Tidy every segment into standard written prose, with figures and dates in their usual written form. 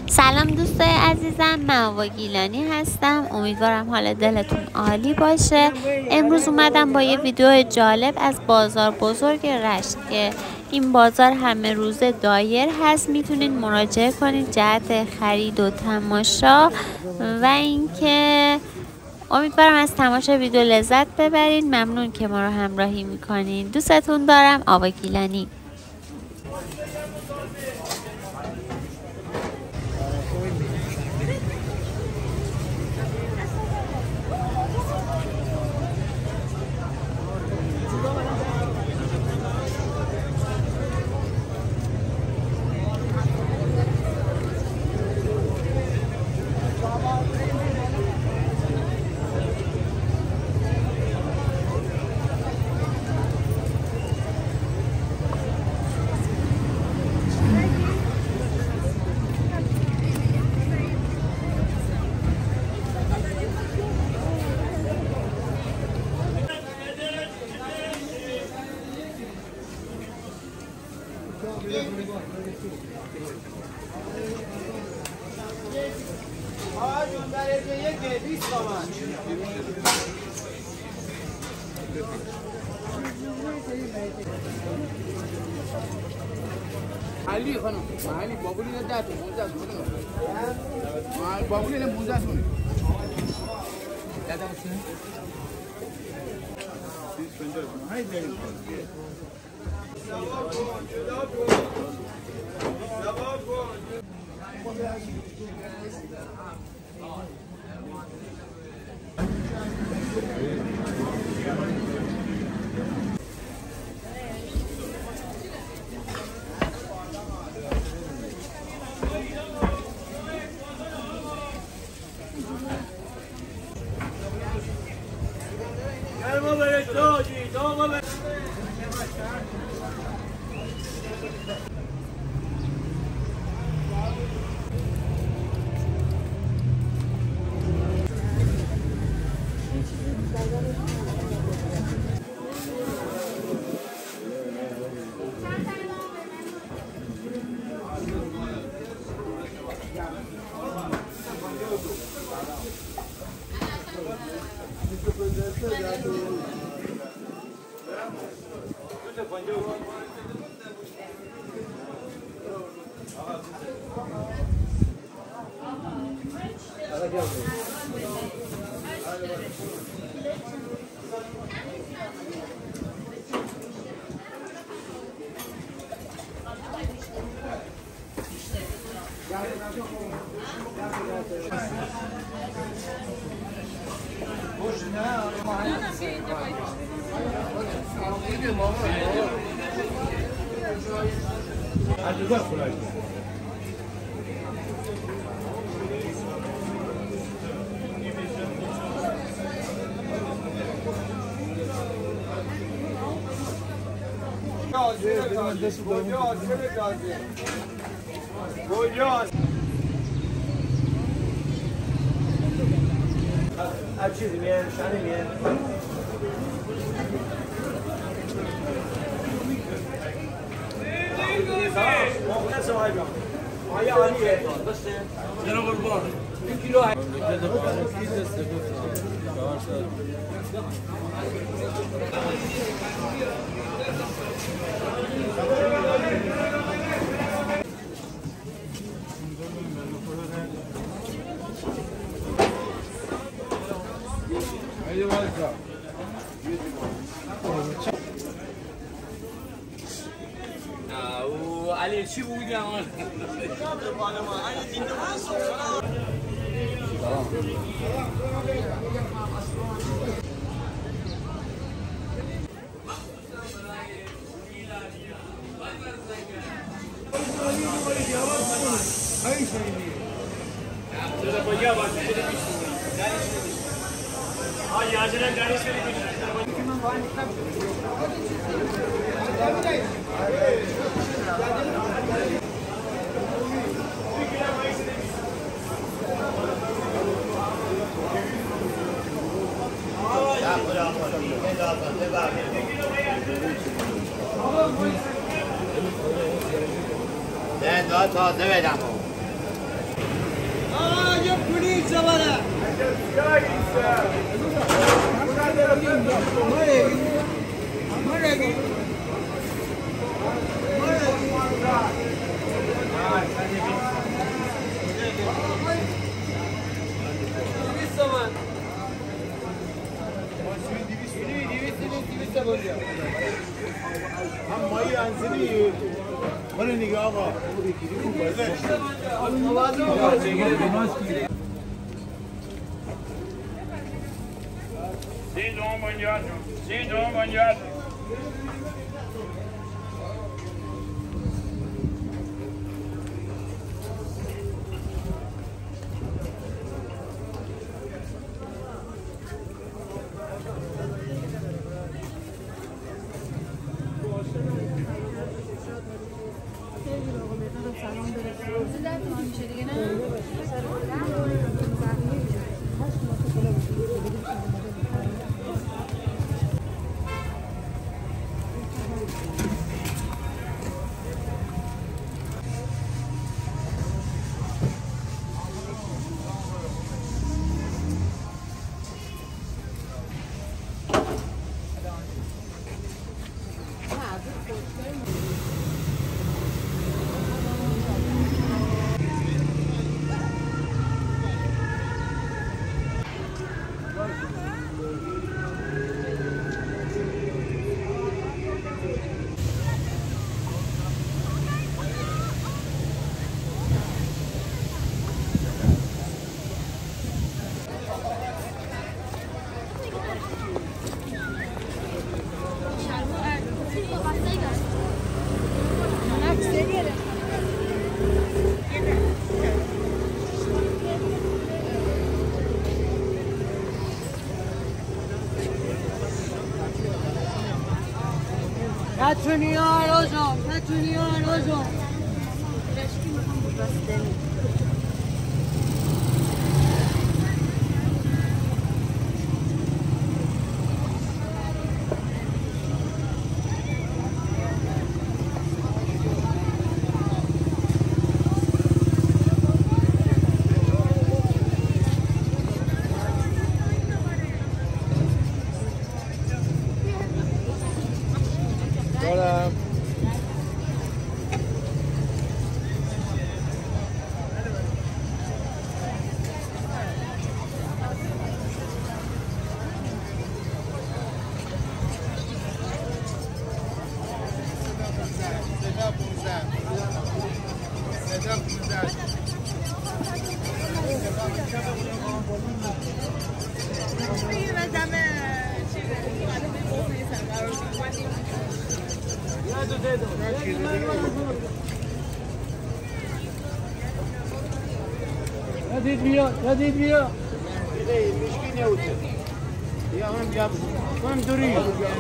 سلام دوستای عزیزم، من آوا گیلانی هستم. امیدوارم حال دلتون عالی باشه. امروز اومدم با یه ویدیو جالب از بازار بزرگ رشت که این بازار همه روزه دایر هست. میتونید مراجعه کنید جهت خرید و تماشا و اینکه امیدوارم از تماشای ویدیو لذت ببرید. ممنون که ما رو همراهی میکنین. دوستتون دارم. آوا گیلانی. علی خانم علی بابولی نه 10 تا 15 تا بابولی نه 15 تا دادا بسن 30 50 های بریم علی چی بودی آن؟ نه تازه بدم هم مایی انزلی منو نگاه آقا Sim, dom, manhado. نتونی آرازم نتونی آرازم ندید بیا مشکی نیوته یا هم جاب من دوری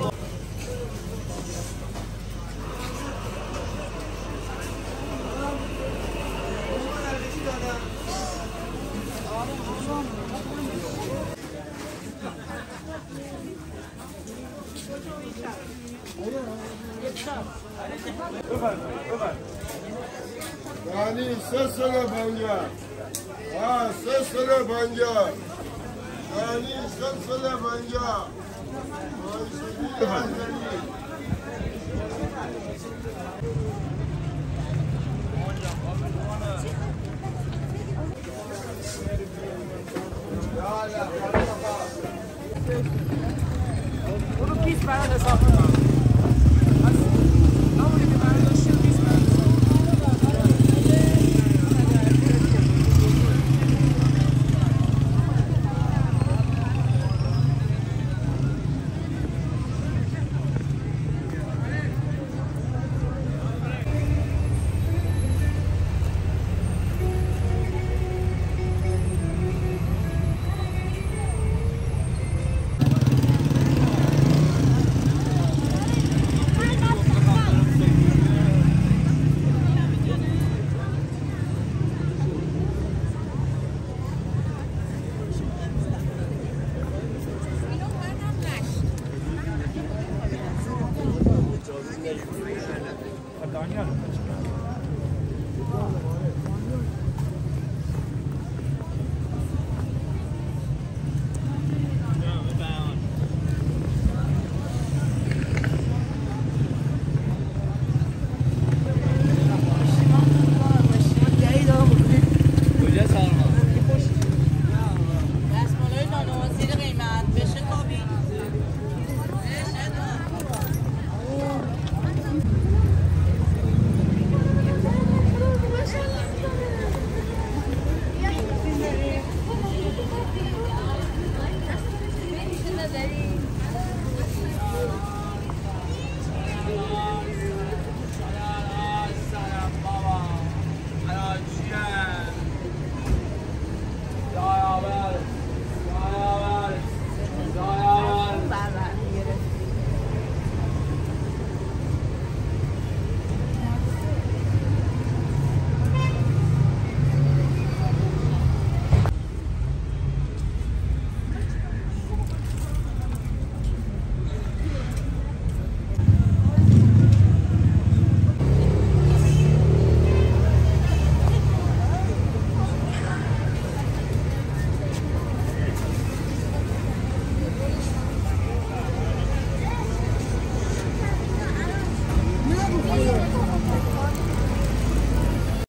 Yani sesle banya. Ha sesle banya. Yani sesle banya. Ay seni hazırlayın. برو پیس برای حساب